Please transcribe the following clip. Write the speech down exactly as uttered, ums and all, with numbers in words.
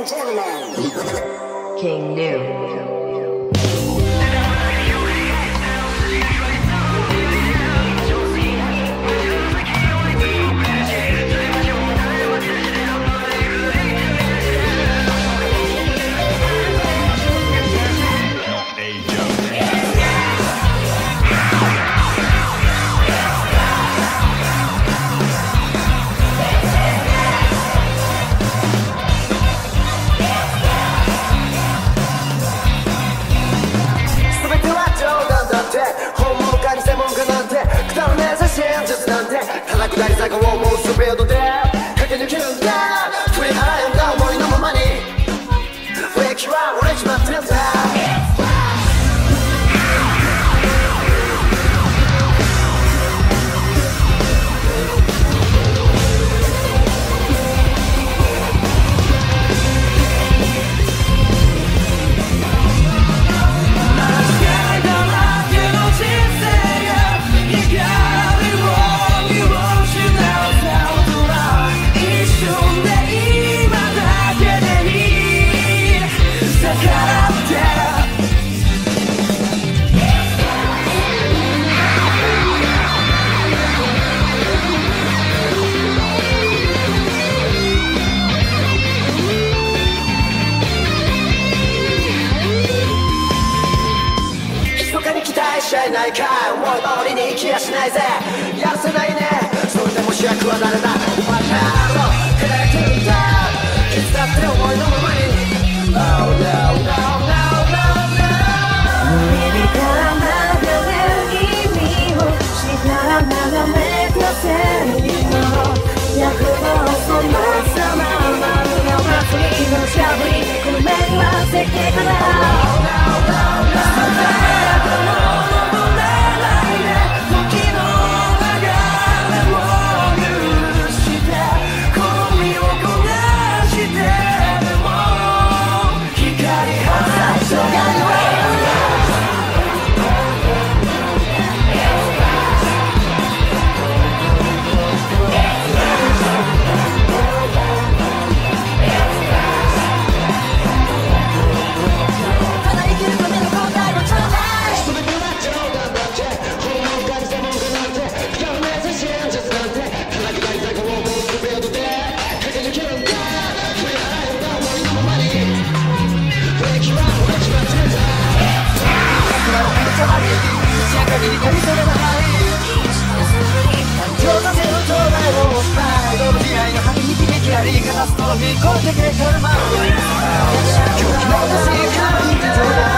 and gentlemen, King New. 下り坂をもうスピードで駆け抜けるんだ振り払うんだ思いのままにブレーキは折れちまってんだしちゃいないか思い通りに生きやしないぜやせないねそれでも主役は誰だお前らの照れてるんだいつだって思いのままに No, no, no, no, no, no 耳から眺める意味をしながら眺めたせいの躍動そのさままの祭りのしゃぶりこの目には世界から No, no, no, no, noやり方ストーリーこうてくれたらまあ狂気の欲しい感情